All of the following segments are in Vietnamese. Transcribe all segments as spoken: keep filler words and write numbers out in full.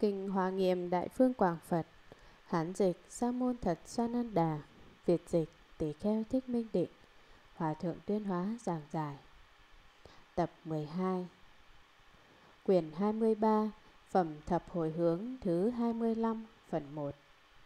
Kinh Hoa Nghiêm Đại Phương Quảng Phật. Hán dịch Sa môn Thật Sananda, Việt dịch Tỷ Kheo Thích Minh Định. Hòa thượng Tuyên Hóa giảng giải. Tập mười hai. Quyển hai mươi ba, Phẩm Thập Hồi Hướng thứ hai mươi lăm, phần một.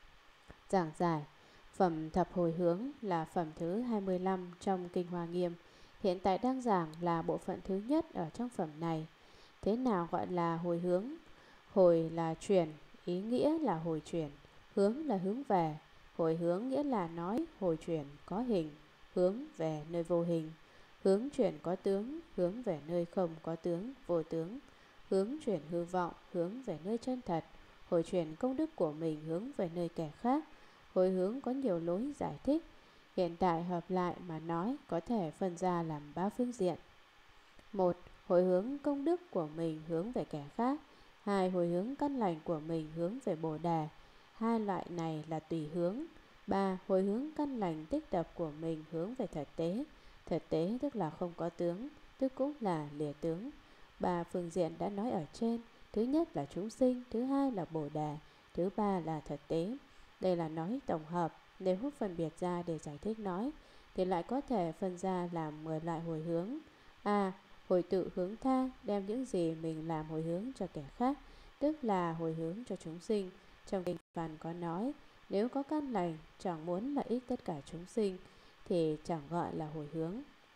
Giảng giải. Phẩm Thập Hồi Hướng là phẩm thứ hai mươi lăm trong Kinh Hoa Nghiêm. Hiện tại đang giảng là bộ phận thứ nhất ở trong phẩm này. Thế nào gọi là hồi hướng? Hồi là chuyển, ý nghĩa là hồi chuyển. Hướng là hướng về. Hồi hướng nghĩa là nói hồi chuyển có hình, hướng về nơi vô hình. Hướng chuyển có tướng, hướng về nơi không có tướng, vô tướng. Hướng chuyển hư vọng, hướng về nơi chân thật. Hồi chuyển công đức của mình hướng về nơi kẻ khác. Hồi hướng có nhiều lối giải thích. Hiện tại hợp lại mà nói có thể phân ra làm ba phương diện. Một. Hồi hướng công đức của mình hướng về kẻ khác. Hai. Hồi hướng căn lành của mình hướng về Bồ Đề. Hai loại này là tùy hướng. Ba. Hồi hướng căn lành tích tập của mình hướng về thật tế. Thật tế tức là không có tướng, tức cũng là lìa tướng. Ba phương diện đã nói ở trên. Thứ nhất là chúng sinh, thứ hai là Bồ Đề, thứ ba là thật tế. Đây là nói tổng hợp. Nếu phân biệt ra để giải thích nói thì lại có thể phân ra làm mười loại hồi hướng. A. Hồi tự hướng tha, đem những gì mình làm hồi hướng cho kẻ khác, tức là hồi hướng cho chúng sinh. Trong kinh văn có nói, nếu có căn lành chẳng muốn lợi ích tất cả chúng sinh thì chẳng gọi là hồi hướng.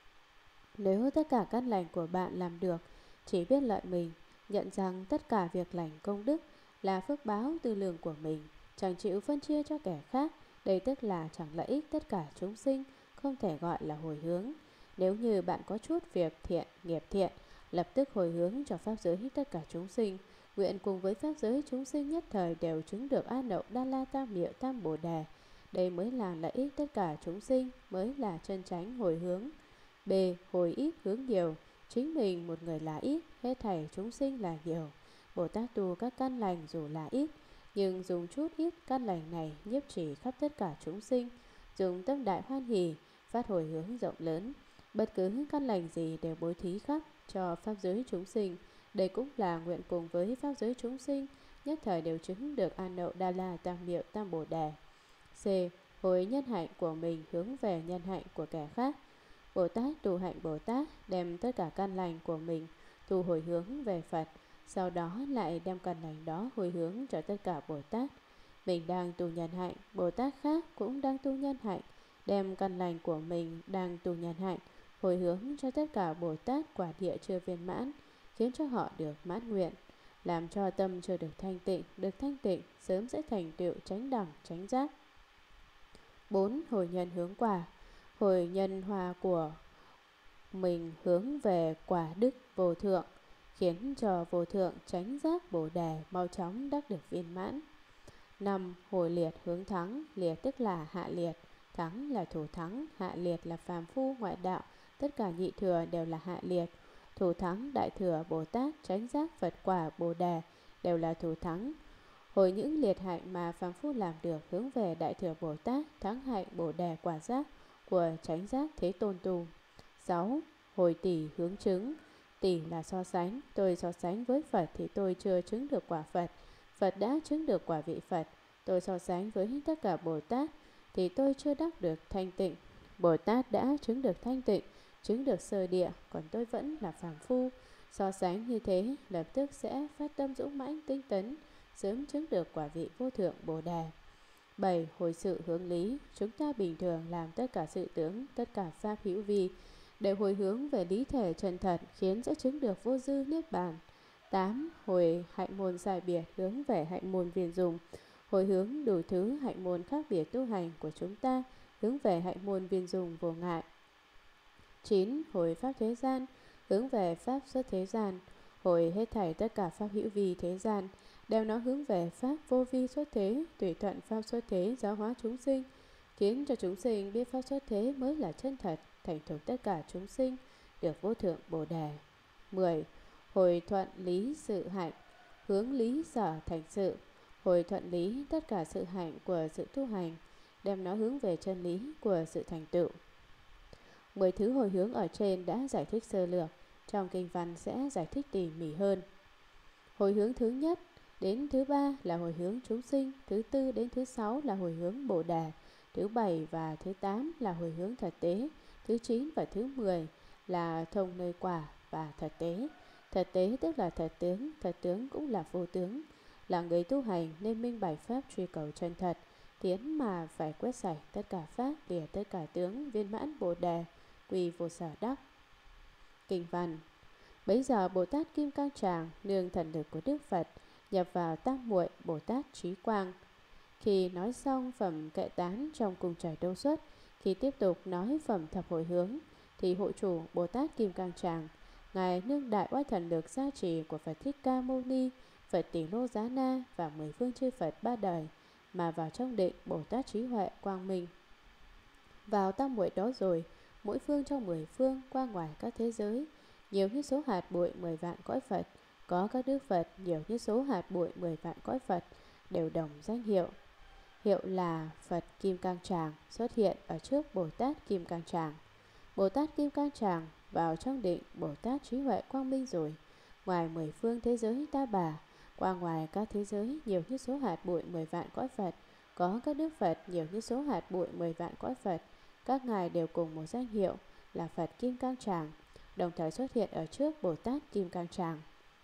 Nếu tất cả căn lành của bạn làm được, chỉ biết lợi mình, nhận rằng tất cả việc lành công đức là phước báo tư lương của mình, chẳng chịu phân chia cho kẻ khác, đây tức là chẳng lợi ích tất cả chúng sinh, không thể gọi là hồi hướng. Nếu như bạn có chút việc thiện, nghiệp thiện, lập tức hồi hướng cho pháp giới tất cả chúng sinh, nguyện cùng với pháp giới chúng sinh nhất thời đều chứng được A Nậu Đa La Tam Miệu Tam Bồ Đề. Đây mới là lợi ích tất cả chúng sinh, mới là chân chánh hồi hướng. B. Hồi ít hướng nhiều, chính mình một người là ít, hết thảy chúng sinh là nhiều. Bồ Tát tu các căn lành dù là ít, nhưng dùng chút ít căn lành này nhiếp trì khắp tất cả chúng sinh, dùng tâm đại hoan hỷ, phát hồi hướng rộng lớn. Bất cứ căn lành gì đều bố thí khắp cho pháp giới chúng sinh. Đây cũng là nguyện cùng với pháp giới chúng sinh nhất thời đều chứng được A Nậu Đa La Tam Miệu Tam Bồ Đề. C. Hồi nhân hạnh của mình hướng về nhân hạnh của kẻ khác. Bồ Tát tu hạnh Bồ Tát đem tất cả căn lành của mình tu hồi hướng về Phật, sau đó lại đem căn lành đó hồi hướng cho tất cả Bồ Tát. Mình đang tu nhân hạnh, Bồ Tát khác cũng đang tu nhân hạnh, đem căn lành của mình đang tu nhân hạnh hồi hướng cho tất cả Bồ Tát quả địa chưa viên mãn, khiến cho họ được mãn nguyện, làm cho tâm chưa được thanh tịnh, được thanh tịnh sớm sẽ thành tựu chánh đẳng chánh giác. Bốn. Hồi nhân hướng quả. Hồi nhân hòa của mình hướng về quả đức vô thượng, khiến cho vô thượng chánh giác Bồ Đề mau chóng đắc được viên mãn. Năm. Hồi liệt hướng thắng. Liệt tức là hạ liệt, thắng là thủ thắng, hạ liệt là phàm phu ngoại đạo, tất cả nhị thừa đều là hạ liệt. Thủ thắng đại thừa Bồ Tát, chánh giác Phật quả Bồ Đề đều là thủ thắng. Hồi những liệt hạnh mà phàm phu làm được hướng về đại thừa Bồ Tát, thắng hạnh Bồ Đề quả giác của chánh giác Thế Tôn tu. Sáu. Hồi tỷ hướng chứng. Tỷ là so sánh, tôi so sánh với Phật thì tôi chưa chứng được quả Phật, Phật đã chứng được quả vị Phật. Tôi so sánh với tất cả Bồ Tát thì tôi chưa đắc được thanh tịnh, Bồ Tát đã chứng được thanh tịnh, chứng được sơ địa, còn tôi vẫn là phàm phu. So sánh như thế lập tức sẽ phát tâm dũng mãnh tinh tấn, sớm chứng được quả vị vô thượng Bồ Đề. Bảy. Hồi sự hướng lý. Chúng ta bình thường làm tất cả sự tướng, tất cả pháp hữu vi để hồi hướng về lý thể chân thật, khiến sẽ chứng được vô dư niết bàn. Tám. Hồi hạnh môn sai biệt hướng về hạnh môn viên dùng. Hồi hướng đủ thứ hạnh môn khác biệt tu hành của chúng ta hướng về hạnh môn viên dùng vô ngại. Chín. Hồi pháp thế gian hướng về pháp xuất thế gian. Hồi hết thảy tất cả pháp hữu vi thế gian đều nó hướng về pháp vô vi xuất thế, tùy thuận pháp xuất thế giáo hóa chúng sinh, khiến cho chúng sinh biết pháp xuất thế mới là chân thật, thành thục tất cả chúng sinh được vô thượng Bồ Đề. Mười. Hồi thuận lý sự hạnh hướng lý sở thành sự. Hồi thuận lý tất cả sự hạnh của sự tu hành, đem nó hướng về chân lý của sự thành tựu. Mười thứ hồi hướng ở trên đã giải thích sơ lược, trong kinh văn sẽ giải thích tỉ mỉ hơn. Hồi hướng thứ nhất đến thứ ba là hồi hướng chúng sinh, thứ tư đến thứ sáu là hồi hướng Bồ Đề, thứ bảy và thứ tám là hồi hướng thật tế, thứ chín và thứ mười là thông nơi quả và thật tế. Thật tế tức là thật tướng, thật tướng cũng là vô tướng, là người tu hành nên minh bạch pháp truy cầu chân thật, tiến mà phải quét sạch tất cả pháp, lìa tất cả tướng, viên mãn Bồ Đề, quy vô sở đắc. Kinh văn: bấy giờ Bồ Tát Kim Cang Tràng nương thần lực của Đức Phật nhập vào tam muội Bồ Tát Trí Quang. Khi nói xong phẩm kệ tán trong cung trời Đâu Xuất, khi tiếp tục nói phẩm thập hồi hướng, thì hội chủ Bồ Tát Kim Cang Tràng, ngài nương đại oai thần lực gia trì của Phật Thích Ca Mâu Ni, Phật Tỷ Lô Giá Na và mười phương chư Phật ba đời mà vào trong định Bồ Tát trí huệ quang minh. Vào tam muội đó rồi, mỗi phương trong mười phương qua ngoài các thế giới, nhiều như số hạt bụi mười vạn cõi Phật, có các đức Phật nhiều như số hạt bụi mười vạn cõi Phật, đều đồng danh hiệu. Hiệu là Phật Kim Cang Tràng xuất hiện ở trước Bồ Tát Kim Cang Tràng. Bồ Tát Kim Cang Tràng vào trong định Bồ Tát trí huệ quang minh rồi, ngoài mười phương thế giới ta bà, qua ngoài các thế giới nhiều như số hạt bụi mười vạn cõi Phật, có các đức Phật nhiều như số hạt bụi mười vạn cõi Phật, các ngài đều cùng một danh hiệu là Phật Kim Cang Tràng, đồng thời xuất hiện ở trước Bồ Tát Kim Cang Tràng,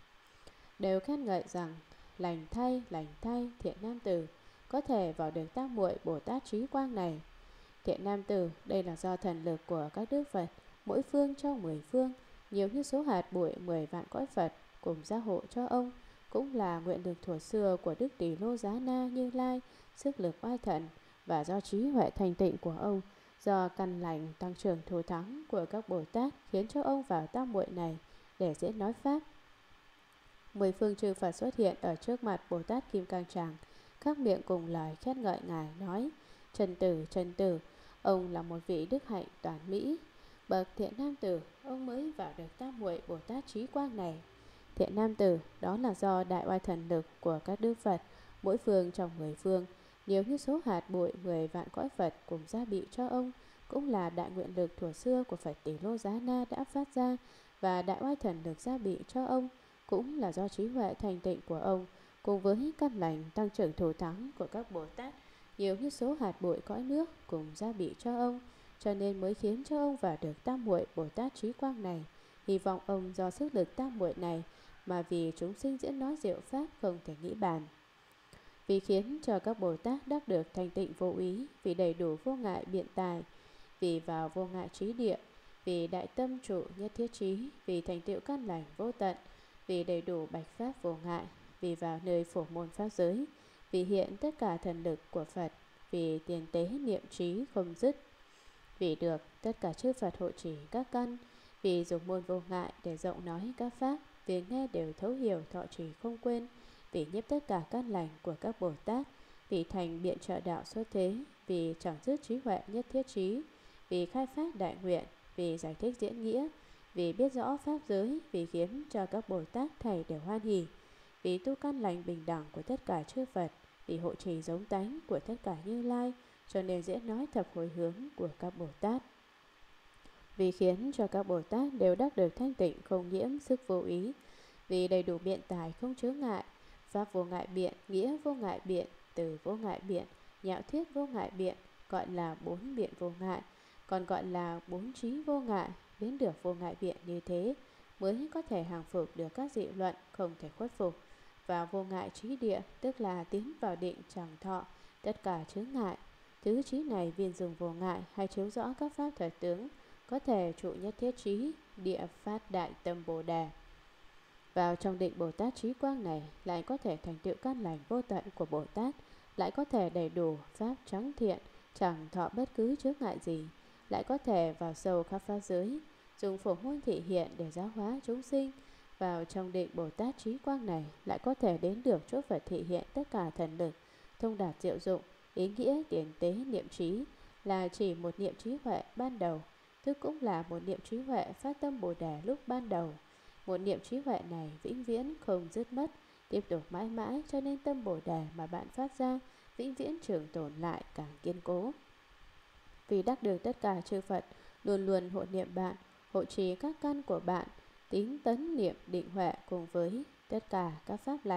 đều khen ngợi rằng: lành thay, lành thay, thiện nam tử, có thể vào được tam muội Bồ Tát trí quang này. Thiện nam tử, đây là do thần lực của các đức Phật, mỗi phương trong mười phương, nhiều như số hạt bụi mười vạn cõi Phật, cùng gia hộ cho ông, cũng là nguyện lực thuở xưa của Đức Tỷ Lô Giá Na Như Lai, sức lực oai thần, và do trí huệ thành tịnh của ông, do căn lành tăng trưởng thù thắng của các Bồ Tát, khiến cho ông vào tam muội này để diễn nói pháp. Mười phương chư Phật xuất hiện ở trước mặt Bồ Tát Kim Cang Tràng, các miệng cùng lời khen ngợi ngài, nói: Trần tử, Trần tử, ông là một vị đức hạnh toàn mỹ, bậc thiện nam tử, ông mới vào được tam muội Bồ Tát trí quang này. Thiện nam tử, đó là do đại oai thần lực của các đức Phật, mỗi phương trong mười phương, nhiều như số hạt bụi mười vạn cõi Phật cùng gia bị cho ông, cũng là đại nguyện lực thuở xưa của Phật Tỷ Lô Giá Na đã phát ra, và đại oai thần lực gia bị cho ông, cũng là do trí huệ thành tịnh của ông, cùng với căn lành tăng trưởng thù thắng của các Bồ Tát, nhiều như số hạt bụi cõi nước cùng gia bị cho ông, cho nên mới khiến cho ông vào được tam muội Bồ Tát trí quang này. Hy vọng ông do sức lực tam muội này mà vì chúng sinh diễn nói diệu pháp không thể nghĩ bàn, vì khiến cho các Bồ Tát đắc được thành tịnh vô úy, vì đầy đủ vô ngại biện tài, vì vào vô ngại trí địa, vì đại tâm trụ nhất thiết trí, vì thành tựu căn lành vô tận, vì đầy đủ bạch pháp vô ngại, vì vào nơi phổ môn pháp giới, vì hiện tất cả thần lực của Phật, vì tiền tế niệm trí không dứt, vì được tất cả chư Phật hộ trì các căn, vì dùng môn vô ngại để rộng nói các pháp, vì nghe đều thấu hiểu thọ trì không quên, vì nhiếp tất cả căn lành của các Bồ Tát, vì thành biện trợ đạo xuất thế, vì chẳng dứt trí huệ nhất thiết trí, vì khai phát đại nguyện, vì giải thích diễn nghĩa, vì biết rõ pháp giới, vì khiến cho các Bồ Tát thầy đều hoan hỷ, vì tu căn lành bình đẳng của tất cả chư Phật, vì hộ trì giống tánh của tất cả Như Lai, cho nên dễ nói thập hồi hướng của các Bồ Tát, vì khiến cho các Bồ Tát đều đắc được thanh tịnh không nhiễm sức vô ý, vì đầy đủ biện tài không chướng ngại, pháp vô ngại biện, nghĩa vô ngại biện, từ vô ngại biện, nhạo thuyết vô ngại biện, gọi là bốn biện vô ngại, còn gọi là bốn trí vô ngại. Đến được vô ngại biện như thế mới có thể hàng phục được các dị luận không thể khuất phục. Vào vô ngại trí địa, tức là tiến vào định chẳng thọ tất cả chướng ngại. Thứ trí này viên dùng vô ngại hay chiếu rõ các pháp thật tướng, có thể trụ nhất thiết trí, địa phát đại tâm Bồ Đề. Vào trong định Bồ Tát trí quang này, lại có thể thành tựu căn lành vô tận của Bồ Tát, lại có thể đầy đủ pháp trắng thiện, chẳng thọ bất cứ chướng ngại gì, lại có thể vào sâu khắp pháp giới, dùng phổ môn thị hiện để giáo hóa chúng sinh. Vào trong định Bồ Tát trí quang này, lại có thể đến được chỗ Phật thị hiện tất cả thần lực, thông đạt diệu dụng, ý nghĩa tiền tế niệm trí, là chỉ một niệm trí huệ ban đầu, tức cũng là một niệm trí huệ phát tâm Bồ Đề lúc ban đầu. Một niệm trí huệ này vĩnh viễn không dứt mất, tiếp tục mãi mãi, cho nên tâm Bồ Đề mà bạn phát ra vĩnh viễn trường tồn lại càng kiên cố. Vì đắc được tất cả chư Phật luôn luôn hộ niệm bạn, hộ trì các căn của bạn, tín tấn niệm định huệ cùng với tất cả các pháp lành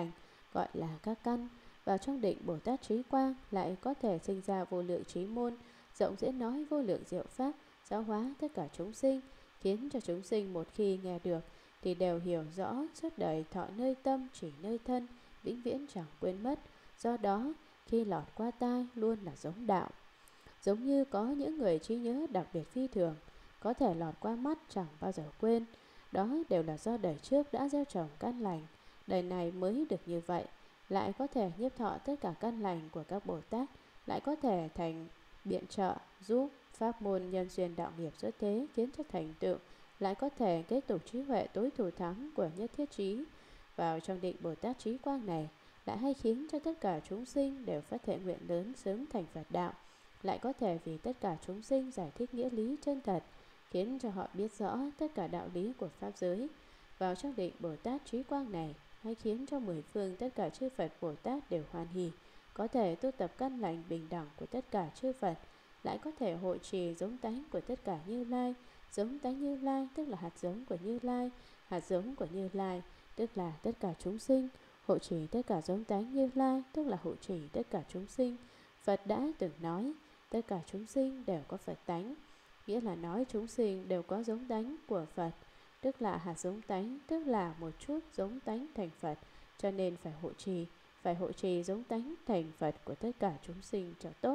gọi là các căn. Vào trong định Bồ Tát Trí Quang lại có thể sinh ra vô lượng trí môn, rộng diễn nói vô lượng diệu pháp, giáo hóa tất cả chúng sinh, khiến cho chúng sinh một khi nghe được thì đều hiểu rõ, suốt đời thọ nơi tâm, chỉ nơi thân, vĩnh viễn chẳng quên mất. Do đó khi lọt qua tai luôn là giống đạo. Giống như có những người trí nhớ đặc biệt phi thường, có thể lọt qua mắt chẳng bao giờ quên. Đó đều là do đời trước đã gieo trồng căn lành, đời này mới được như vậy. Lại có thể nhiếp thọ tất cả căn lành của các Bồ Tát, lại có thể thành biện trợ giúp pháp môn nhân duyên đạo nghiệp xuất thế khiến cho thành tựu, lại có thể kết tục trí huệ tối thù thắng của nhất thiết trí. Vào trong định Bồ Tát Trí Quang này lại hay khiến cho tất cả chúng sinh đều phát thể nguyện lớn sớm thành Phật đạo, lại có thể vì tất cả chúng sinh giải thích nghĩa lý chân thật, khiến cho họ biết rõ tất cả đạo lý của pháp giới. Vào trong định Bồ Tát Trí Quang này hay khiến cho mười phương tất cả chư Phật Bồ Tát đều hoan hỷ, có thể tu tập căn lành bình đẳng của tất cả chư Phật, lại có thể hội trì giống tánh của tất cả Như Lai. Giống tánh Như Lai tức là hạt giống của Như Lai, hạt giống của Như Lai tức là tất cả chúng sinh. Hộ trì tất cả giống tánh Như Lai tức là hộ trì tất cả chúng sinh. Phật đã từng nói tất cả chúng sinh đều có Phật tánh, nghĩa là nói chúng sinh đều có giống tánh của Phật, tức là hạt giống tánh, tức là một chút giống tánh thành Phật. Cho nên phải hộ trì, phải hộ trì giống tánh thành Phật của tất cả chúng sinh cho tốt.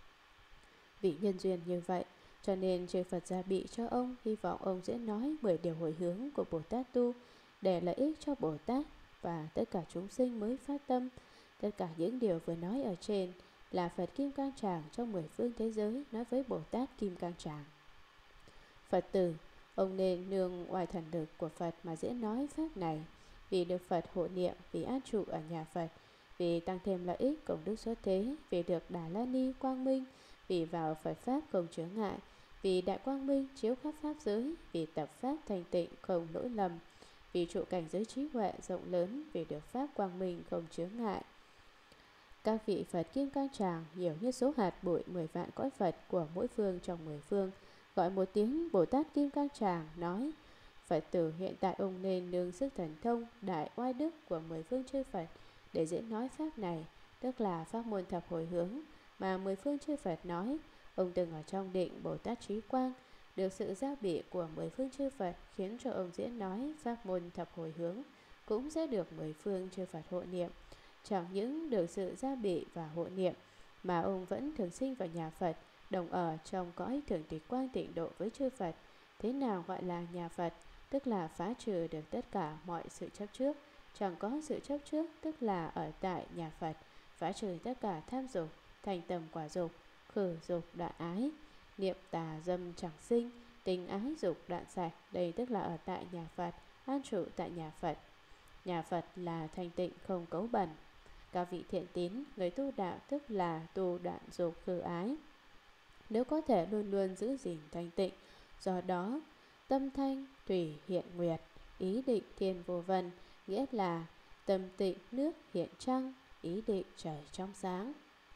Vì nhân duyên như vậy, cho nên chư Phật gia bị cho ông, hy vọng ông sẽ nói mười điều hồi hướng của Bồ Tát tu để lợi ích cho Bồ Tát và tất cả chúng sinh mới phát tâm. Tất cả những điều vừa nói ở trên là Phật Kim Cang Tràng trong mười phương thế giới nói với Bồ Tát Kim Cang Tràng. Phật tử, ông nên nương ngoài thần lực của Phật mà diễn nói pháp này, vì được Phật hộ niệm, vì an trụ ở nhà Phật, vì tăng thêm lợi ích công đức xuất thế, vì được Đà La Ni quang minh, vì vào Phật pháp không chướng ngại, vì đại quang minh chiếu khắp pháp giới, vì tập pháp thành tịnh không lỗi lầm, vì trụ cảnh giới trí huệ rộng lớn, vì được pháp quang minh không chướng ngại. Các vị Phật Kim Cang Tràng nhiều như số hạt bụi mười vạn cõi Phật của mỗi phương trong mười phương, gọi một tiếng Bồ Tát Kim Cang Tràng, nói: Phật tử, hiện tại ông nên nương sức thần thông đại oai đức của mười phương chư Phật để diễn nói pháp này, tức là pháp môn thập hồi hướng mà mười phương chư Phật nói. Ông từng ở trong định Bồ Tát Trí Quang, được sự giao bị của mười phương chư Phật khiến cho ông diễn nói pháp môn thập hồi hướng, cũng sẽ được mười phương chư Phật hộ niệm. Chẳng những được sự gia bị và hộ niệm mà ông vẫn thường sinh vào nhà Phật, đồng ở trong cõi thường tịch quang tịnh độ với chư Phật. Thế nào gọi là nhà Phật? Tức là phá trừ được tất cả mọi sự chấp trước. Chẳng có sự chấp trước tức là ở tại nhà Phật. Phá trừ tất cả tham dục, thành tầm quả dục, khử dục đoạn ái, niệm tà dâm chẳng sinh, tình ái dục đoạn sạch. Đây tức là ở tại nhà Phật, an trụ tại nhà Phật. Nhà Phật là thanh tịnh không cấu bẩn. Các vị thiện tín, người tu đạo tức là tu đoạn dục khử ái, nếu có thể luôn luôn giữ gìn thanh tịnh. Do đó tâm thanh thủy hiện nguyệt, ý định thiên vô vân, nghĩa là tâm tịnh nước hiện trăng, ý định trời trong sáng.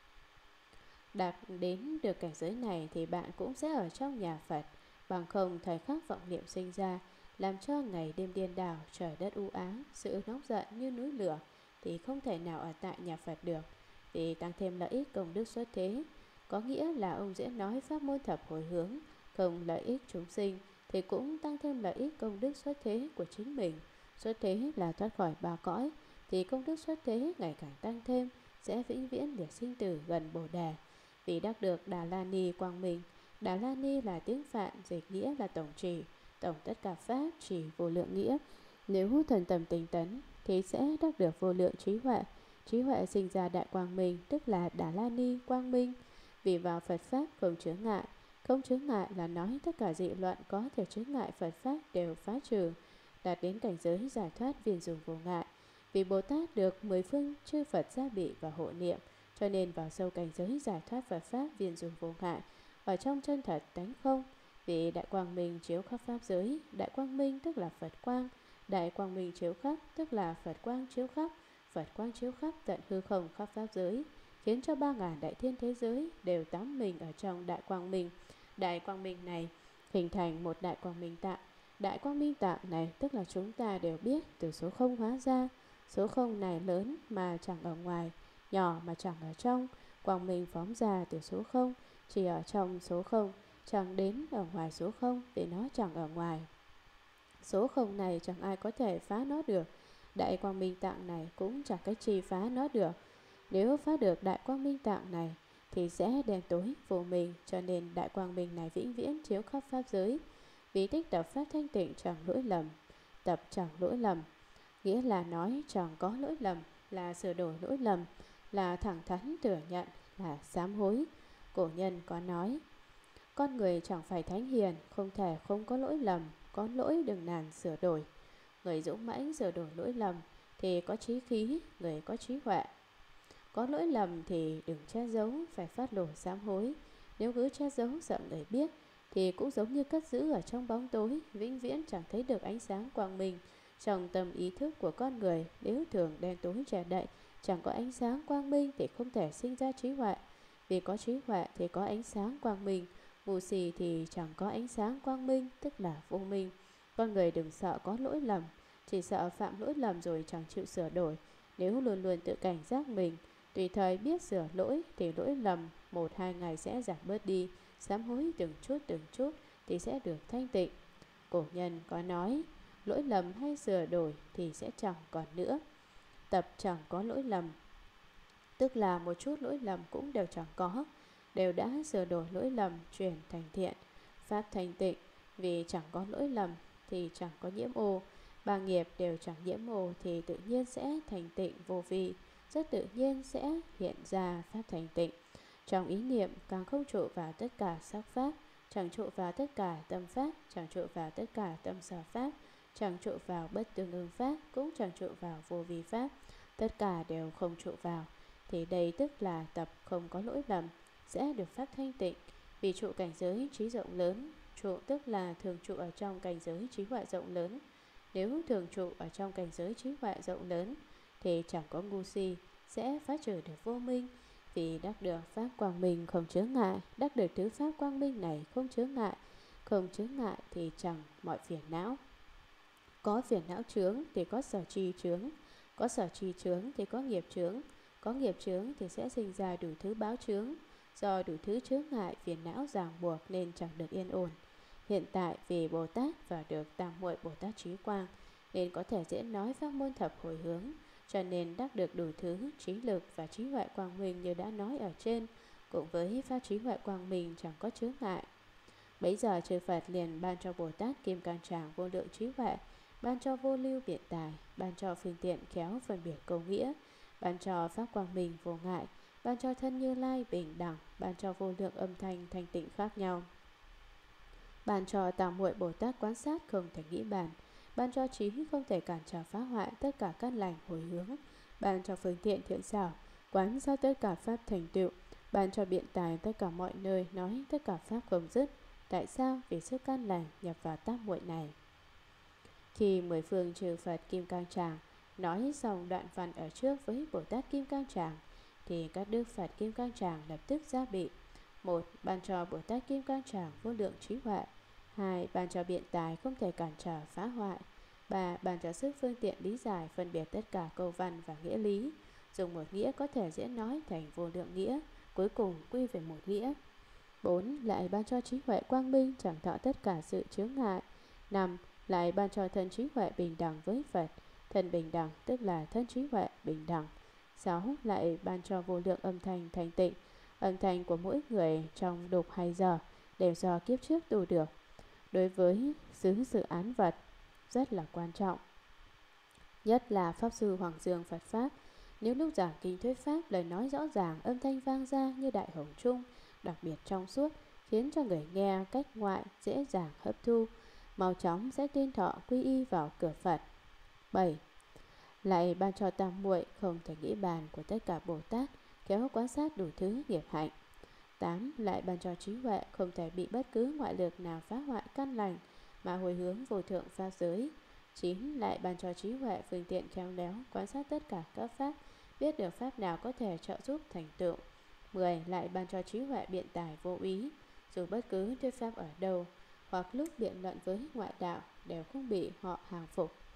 Đạt đến được cảnh giới này thì bạn cũng sẽ ở trong nhà Phật, bằng không thời khắc vọng niệm sinh ra, làm cho ngày đêm điên đảo, trời đất u ám, sự nóng giận như núi lửa, thì không thể nào ở tại nhà Phật được. Vì tăng thêm lợi ích công đức xuất thế, có nghĩa là ông diễn nói pháp môn thập hồi hướng, không lợi ích chúng sinh, thì cũng tăng thêm lợi ích công đức xuất thế của chính mình. Xuất thế là thoát khỏi ba cõi, thì công đức xuất thế ngày càng tăng thêm, sẽ vĩnh viễn liệt sinh tử gần Bồ Đề. Vì đắc được Đà La Ni quang minh. Đà La Ni là tiếng Phạn, dịch nghĩa là tổng trì, tổng tất cả pháp, chỉ vô lượng nghĩa. Nếu thần tầm tinh tấn thì sẽ đắc được vô lượng trí huệ. Trí huệ sinh ra đại quang minh, tức là Đà La Ni quang minh. Vì vào Phật pháp không chướng ngại. Không chướng ngại là nói tất cả dị luận có thể chướng ngại Phật pháp đều phá trừ, đạt đến cảnh giới giải thoát viên dùng vô ngại. Vì Bồ Tát được mười phương chư Phật gia bị và hộ niệm, cho nên vào sâu cảnh giới giải thoát Phật pháp viên dùng vô ngại, ở trong chân thật tánh không. Vì đại quang minh chiếu khắp pháp giới, đại quang minh tức là Phật quang, đại quang minh chiếu khắp tức là Phật quang chiếu khắp, Phật quang chiếu khắp tận hư không khắp pháp giới, khiến cho ba ngàn đại thiên thế giới đều tắm mình ở trong đại quang minh. Đại quang minh này hình thành một đại quang minh tạng. Đại quang minh tạng này tức là chúng ta đều biết từ số không hóa ra. Số không này lớn mà chẳng ở ngoài, nhỏ mà chẳng ở trong. Quang minh phóng ra từ số không, chỉ ở trong số không, chẳng đến ở ngoài số không, vì nó chẳng ở ngoài. Số không này chẳng ai có thể phá nó được. Đại quang minh tạng này cũng chẳng cách chi phá nó được. Nếu phá được đại quang minh tạng này thì sẽ đen tối vô minh, cho nên đại quang minh này vĩnh viễn chiếu khắp pháp giới. Vì tích tập pháp thanh tịnh chẳng lỗi lầm. Tập chẳng lỗi lầm nghĩa là nói chẳng có lỗi lầm, là sửa đổi lỗi lầm, là thẳng thắn thừa nhận, là sám hối. Cổ nhân có nói, con người chẳng phải thánh hiền, không thể không có lỗi lầm, có lỗi đừng nản sửa đổi. Người dũng mãnh sửa đổi lỗi lầm thì có trí khí, người có trí huệ. Có lỗi lầm thì đừng che giấu, phải phát lộ sám hối. Nếu cứ che giấu sợ người biết thì cũng giống như cất giữ ở trong bóng tối, vĩnh viễn chẳng thấy được ánh sáng quang minh. Trong tâm ý thức của con người, nếu thường đen tối che đậy, chẳng có ánh sáng quang minh thì không thể sinh ra trí huệ. Vì có trí huệ thì có ánh sáng quang minh, mù xì thì chẳng có ánh sáng quang minh, tức là vô minh. Con người đừng sợ có lỗi lầm, chỉ sợ phạm lỗi lầm rồi chẳng chịu sửa đổi. Nếu luôn luôn tự cảnh giác mình, tùy thời biết sửa lỗi thì lỗi lầm một hai ngày sẽ giảm bớt đi. Sám hối từng chút từng chút thì sẽ được thanh tịnh. Cổ nhân có nói, lỗi lầm hay sửa đổi thì sẽ chẳng còn nữa. Tập chẳng có lỗi lầm, tức là một chút lỗi lầm cũng đều chẳng có, đều đã sửa đổi lỗi lầm chuyển thành thiện. Pháp thanh tịnh, vì chẳng có lỗi lầm thì chẳng có nhiễm ô. Ba nghiệp đều chẳng nhiễm ô thì tự nhiên sẽ thành tịnh vô vi, rất tự nhiên sẽ hiện ra pháp thanh tịnh. Trong ý niệm càng không trụ vào tất cả sắc pháp, chẳng trụ vào tất cả tâm pháp, chẳng trụ vào tất cả tâm sở pháp, chẳng trụ vào bất tương ưng pháp, cũng chẳng trụ vào vô vi pháp, tất cả đều không trụ vào, thì đây tức là tập không có lỗi lầm, sẽ được pháp thanh tịnh. Vì trụ cảnh giới trí rộng lớn, trụ tức là thường trụ ở trong cảnh giới trí huệ rộng lớn. Nếu thường trụ ở trong cảnh giới trí huệ rộng lớn thì chẳng có ngu si, sẽ phá trừ được vô minh. Vì đắc được pháp quang minh không chướng ngại, đắc được thứ pháp quang minh này không chướng ngại. Không chướng ngại thì chẳng mọi phiền não. Có phiền não chướng thì có sở tri chướng, có sở tri chướng thì có nghiệp chướng, có nghiệp chướng thì sẽ sinh ra đủ thứ báo chướng. Do đủ thứ chướng ngại phiền não ràng buộc nên chẳng được yên ổn. Hiện tại vì Bồ Tát và được Tam Muội Bồ Tát Trí Quang nên có thể diễn nói pháp môn thập hồi hướng, cho nên đắc được đủ thứ trí lực và trí huệ quang minh như đã nói ở trên. Cũng với pháp trí huệ quang minh chẳng có chướng ngại. Bấy giờ chư Phật liền ban cho Bồ Tát Kim Cang Tràng vô lượng trí huệ, ban cho vô lưu biện tài, ban cho phương tiện khéo phân biệt câu nghĩa, ban cho pháp quang minh vô ngại, ban cho thân Như Lai bình đẳng, ban cho vô lượng âm thanh thanh tịnh khác nhau, ban cho Tam Muội Bồ Tát quán sát không thể nghĩ bàn, ban cho trí không thể cản trở phá hoại tất cả căn lành hồi hướng, ban cho phương tiện thiện xảo quán sát tất cả pháp thành tựu, ban cho biện tài tất cả mọi nơi nói tất cả pháp không dứt. Tại sao? Vì sức căn lành nhập vào tam muội này. Khi mười phương chư Phật Kim Cang Tràng nói xong đoạn văn ở trước với Bồ Tát Kim Cang Tràng thì các đức Phật Kim Cang Tràng lập tức gia bị. Một, ban cho Bồ Tát Kim Cang Tràng vô lượng trí huệ. Hai, ban cho biện tài không thể cản trở phá hoại. Ba, ban cho sức phương tiện lý giải phân biệt tất cả câu văn và nghĩa lý, dùng một nghĩa có thể diễn nói thành vô lượng nghĩa, cuối cùng quy về một nghĩa. Bốn, lại ban cho trí huệ quang minh chẳng thọ tất cả sự chướng ngại. Năm, lại ban cho thân trí huệ bình đẳng với Phật. Thân bình đẳng tức là thân trí huệ bình đẳng. Sáu, lại ban cho vô lượng âm thanh thanh tịnh. Âm thanh của mỗi người trong đục hay giờ đều do kiếp trước tu được. Đối với xứ dự án vật rất là quan trọng, nhất là Pháp Sư Hoàng Dương Phật Pháp. Nếu lúc giảng kinh thuyết Pháp, lời nói rõ ràng, âm thanh vang ra như đại hồng trung, đặc biệt trong suốt, khiến cho người nghe cách ngoại dễ dàng hấp thu, mau chóng sẽ tin thọ quy y vào cửa Phật. Bảy, lại ban cho Tam Muội không thể nghĩ bàn của tất cả Bồ Tát, kéo quan sát đủ thứ nghiệp hạnh. Tám, lại ban cho trí huệ không thể bị bất cứ ngoại lực nào phá hoại căn lành mà hồi hướng vô thượng pháp giới. Chín, lại ban cho trí huệ phương tiện khéo léo quan sát tất cả các pháp, biết được pháp nào có thể trợ giúp thành tựu. Mười, lại ban cho trí huệ biện tài vô ý, dù bất cứ thuyết pháp ở đâu hoặc lúc biện luận với ngoại đạo đều không bị họ hàng phục.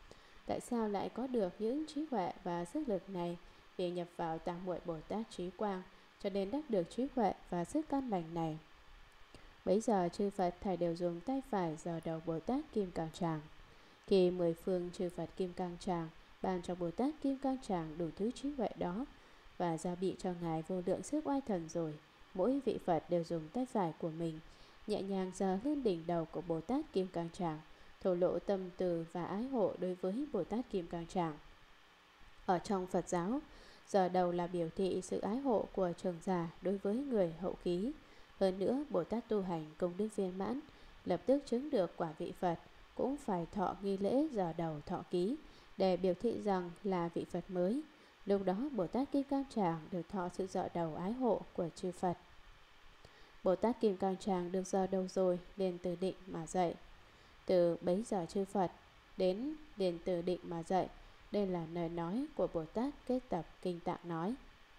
Tại sao lại có được những trí huệ và sức lực này? Vì nhập vào tam muội Bồ Tát trí quang, cho nên đắc được trí huệ và sức căn lành này. Bấy giờ chư Phật thảy đều dùng tay phải giở đầu Bồ Tát Kim Cang Tràng. Khi mười phương chư Phật Kim Cang Tràng ban cho Bồ Tát Kim Cang Tràng đủ thứ trí huệ đó và gia bị cho Ngài vô lượng sức oai thần rồi, mỗi vị Phật đều dùng tay phải của mình nhẹ nhàng giở lên đỉnh đầu của Bồ Tát Kim Cang Tràng, thổ lộ tâm từ và ái hộ đối với Bồ Tát Kim Cang Tràng. Ở trong Phật giáo, giở đầu là biểu thị sự ái hộ của trưởng giả đối với người hậu khí. Hơn nữa, Bồ Tát tu hành công đức viên mãn, lập tức chứng được quả vị Phật, cũng phải thọ nghi lễ giở đầu thọ ký để biểu thị rằng là vị Phật mới. Lúc đó Bồ Tát Kim Cang Tràng được thọ sự giở đầu ái hộ của chư Phật. Bồ Tát Kim Cang Tràng được giở đầu rồi, liền từ định mà dậy. Từ bấy giờ chư Phật đến liền từ định mà dậy. Đây là lời nói của Bồ Tát Kết Tập Kinh Tạng nói.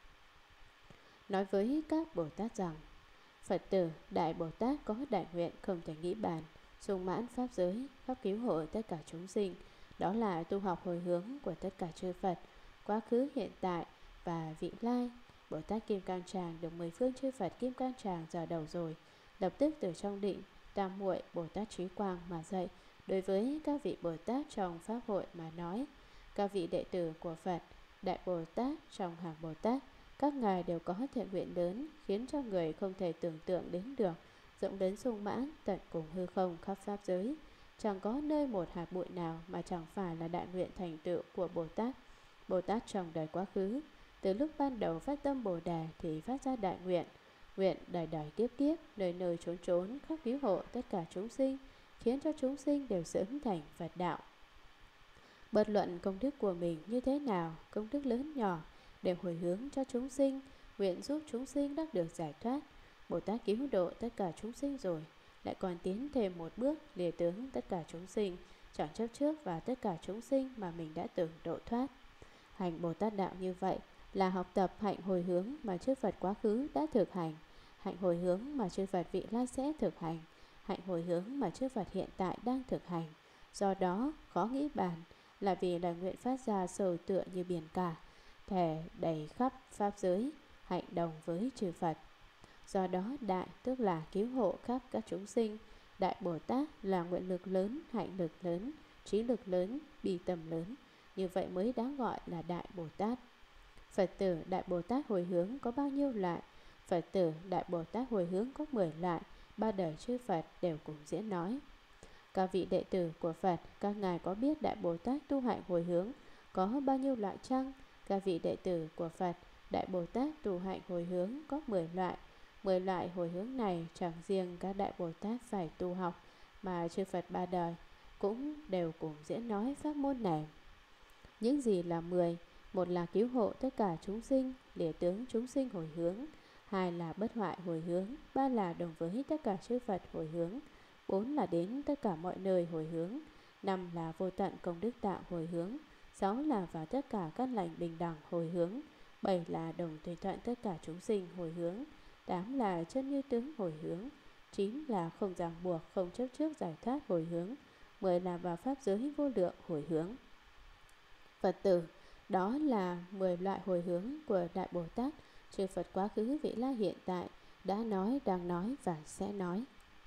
Nói với các Bồ Tát rằng: Phật tử Đại Bồ Tát có đại nguyện không thể nghĩ bàn, sung mãn pháp giới, khắp cứu hộ tất cả chúng sinh. Đó là tu học hồi hướng của tất cả chư Phật, quá khứ, hiện tại và vị lai. Bồ Tát Kim Cang Tràng được mười phương chư Phật Kim Cang Tràng giở đầu rồi, lập tức từ trong định tam muội Bồ Tát trí quang mà dậy, đối với các vị Bồ Tát trong pháp hội mà nói: Các vị đệ tử của Phật, Đại Bồ Tát trong hàng Bồ Tát, các ngài đều có thiện nguyện lớn, khiến cho người không thể tưởng tượng đến được, rộng lớn sung mãn, tận cùng hư không khắp pháp giới. Chẳng có nơi một hạt bụi nào mà chẳng phải là đại nguyện thành tựu của Bồ Tát. Bồ Tát trong đời quá khứ, từ lúc ban đầu phát tâm Bồ Đề thì phát ra đại nguyện, nguyện đời đời kiếp kiếp, nơi nơi trốn trốn khắp cứu hộ tất cả chúng sinh, khiến cho chúng sinh đều sớm thành Phật đạo. Bất luận công đức của mình như thế nào, công đức lớn nhỏ, đều hồi hướng cho chúng sinh, nguyện giúp chúng sinh đắc được giải thoát. Bồ Tát cứu độ tất cả chúng sinh rồi, lại còn tiến thêm một bước, lìa tướng tất cả chúng sinh, chẳng chấp trước vào tất cả chúng sinh mà mình đã từng độ thoát. Hành Bồ Tát đạo như vậy là học tập hạnh hồi hướng mà chư Phật quá khứ đã thực hành, hạnh hồi hướng mà chư Phật vị lai sẽ thực hành, hạnh hồi hướng mà chư Phật hiện tại đang thực hành. Do đó khó nghĩ bàn, là vì lời nguyện phát ra sầu tựa như biển cả, thể đầy khắp pháp giới, hạnh đồng với chư Phật. Do đó đại tức là cứu hộ khắp các chúng sinh. Đại Bồ Tát là nguyện lực lớn, hạnh lực lớn, trí lực lớn, bi tâm lớn. Như vậy mới đáng gọi là Đại Bồ Tát. Phật tử Đại Bồ Tát hồi hướng có bao nhiêu loại? Phật tử Đại Bồ Tát hồi hướng có mười loại, ba đời chư Phật đều cùng diễn nói. Các vị đệ tử của Phật, các ngài có biết Đại Bồ Tát tu hạnh hồi hướng có bao nhiêu loại chăng? Các vị đệ tử của Phật, Đại Bồ Tát tu hạnh hồi hướng có mười loại. Mười loại hồi hướng này chẳng riêng các Đại Bồ Tát phải tu học, mà chư Phật ba đời cũng đều cùng diễn nói pháp môn này. Những gì là mười? Một là cứu hộ tất cả chúng sinh, lìa tướng chúng sinh hồi hướng. Hai là bất hoại hồi hướng. Ba là đồng với tất cả chư Phật hồi hướng. Bốn là đến tất cả mọi nơi hồi hướng. Năm là vô tận công đức đạo hồi hướng. Sáu là vào tất cả các lành bình đẳng hồi hướng. Bảy là đồng tùy thuận tất cả chúng sinh hồi hướng. Tám là chân như tướng hồi hướng. Chín là không ràng buộc, không chấp trước giải thoát hồi hướng. Mười là vào pháp giới vô lượng hồi hướng. Phật tử, đó là mười loại hồi hướng của Đại Bồ Tát, chư Phật quá khứ vị lai hiện tại đã nói, đang nói và sẽ nói.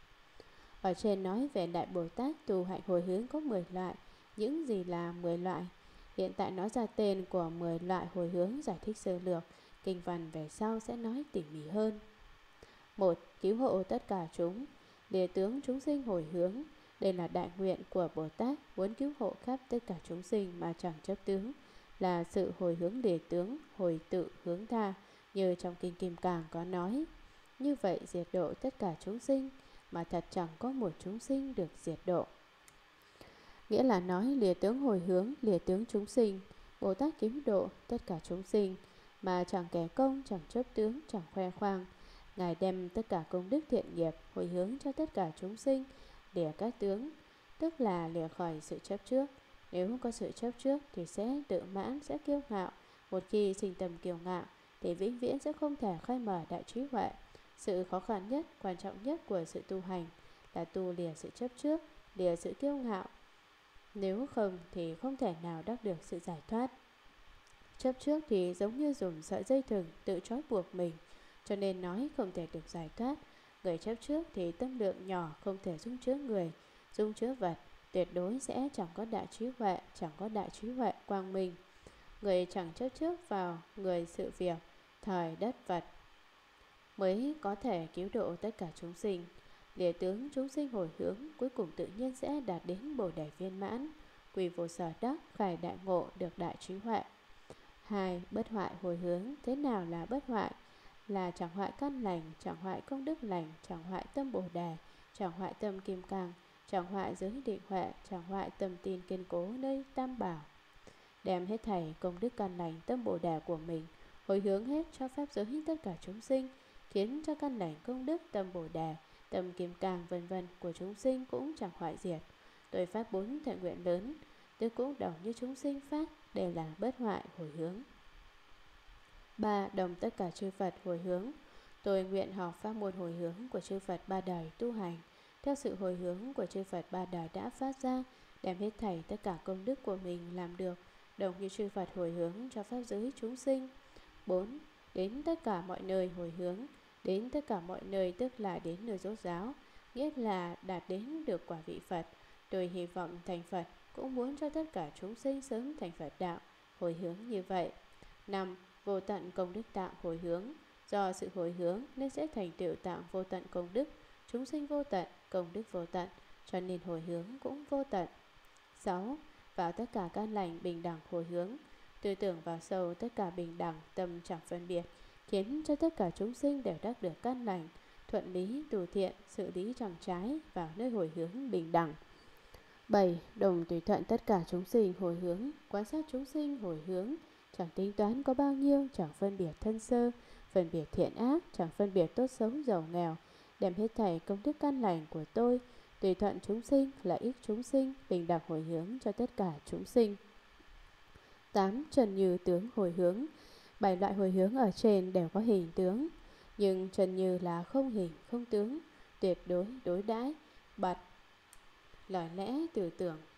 Ở trên nói về Đại Bồ Tát tu hạnh hồi hướng có mười loại. Những gì là mười loại? Hiện tại nói ra tên của mười loại hồi hướng, giải thích sơ lược. Kinh văn về sau sẽ nói tỉ mỉ hơn. Một, cứu hộ tất cả chúng, lìa tướng chúng sinh hồi hướng. Đây là đại nguyện của Bồ Tát, muốn cứu hộ khắp tất cả chúng sinh mà chẳng chấp tướng, là sự hồi hướng lìa tướng, hồi tự hướng tha, như trong Kinh Kim Cang có nói. Như vậy diệt độ tất cả chúng sinh, mà thật chẳng có một chúng sinh được diệt độ. Nghĩa là nói lìa tướng hồi hướng, lìa tướng chúng sinh. Bồ Tát cứu độ tất cả chúng sinh, mà chẳng kẻ công, chẳng chấp tướng, chẳng khoe khoang. Ngài đem tất cả công đức thiện nghiệp hồi hướng cho tất cả chúng sinh, lìa các tướng, tức là lìa khỏi sự chấp trước. Nếu không có sự chấp trước thì sẽ tự mãn, sẽ kiêu ngạo. Một khi sinh tâm kiêu ngạo thì vĩnh viễn sẽ không thể khai mở đại trí huệ. Sự khó khăn nhất, quan trọng nhất của sự tu hành là tu lìa sự chấp trước, lìa sự kiêu ngạo. Nếu không thì không thể nào đắc được sự giải thoát. Chấp trước thì giống như dùng sợi dây thừng tự trói buộc mình, cho nên nói không thể được giải thoát. Người chấp trước thì tâm lượng nhỏ, không thể dung chứa người, dung chứa vật, tuyệt đối sẽ chẳng có đại trí huệ, chẳng có đại trí huệ quang minh. Người chẳng chấp trước vào người sự việc, thời đất vật, mới có thể cứu độ tất cả chúng sinh. Để tướng chúng sinh hồi hướng, cuối cùng tự nhiên sẽ đạt đến bồ đề viên mãn, quỳ vô sở đắc, khải đại ngộ, được đại trí huệ. Hai. Bất hoại hồi hướng. Thế nào là bất hoại? Là chẳng hoại căn lành, chẳng hoại công đức lành, chẳng hoại tâm bồ đề, chẳng hoại tâm kim cang, chẳng hoại giới định huệ, chẳng hoại tâm tin kiên cố nơi tam bảo. Đem hết thảy công đức căn lành, tâm bồ đề của mình hồi hướng hết cho pháp giới tất cả chúng sinh, khiến cho căn lành công đức, tâm bồ đề, tâm kim cang vân vân của chúng sinh cũng chẳng hoại diệt. Tôi phát bốn thệ nguyện lớn, tôi cũng đồng như chúng sinh phát, đều là bất hoại hồi hướng. Ba. Đồng tất cả chư Phật hồi hướng. Tôi nguyện học pháp môn hồi hướng của chư Phật ba đời tu hành, theo sự hồi hướng của chư Phật ba đời đã phát ra, đem hết thảy tất cả công đức của mình làm được, đồng như chư Phật hồi hướng cho pháp giới chúng sinh. Bốn. Đến tất cả mọi nơi hồi hướng. Đến tất cả mọi nơi tức là đến nơi rốt ráo, nghĩa là đạt đến được quả vị Phật. Tôi hy vọng thành Phật, cũng muốn cho tất cả chúng sinh sớm thành Phật đạo, hồi hướng như vậy. Năm. Vô tận công đức tạng hồi hướng. Do sự hồi hướng nên sẽ thành tựu tạng vô tận công đức, chúng sinh vô tận, công đức vô tận, cho nên hồi hướng cũng vô tận. Sáu. Vào tất cả căn lành bình đẳng hồi hướng. Tư tưởng vào sâu tất cả bình đẳng, tâm chẳng phân biệt, khiến cho tất cả chúng sinh đều đắc được căn lành, thuận lý tù thiện, sự lý chẳng trái, vào nơi hồi hướng bình đẳng. Bảy. Đồng tùy thuận tất cả chúng sinh hồi hướng. Quan sát chúng sinh hồi hướng, chẳng tính toán có bao nhiêu, chẳng phân biệt thân sơ, phân biệt thiện ác, chẳng phân biệt tốt xấu giàu nghèo, đem hết thảy công đức căn lành của tôi tùy thuận chúng sinh, lợi ích chúng sinh, bình đẳng hồi hướng cho tất cả chúng sinh. Tám. Trần như tướng hồi hướng. Bảy loại hồi hướng ở trên đều có hình tướng, nhưng trần như là không hình không tướng, tuyệt đối đối đãi, bật lời lẽ từ tưởng,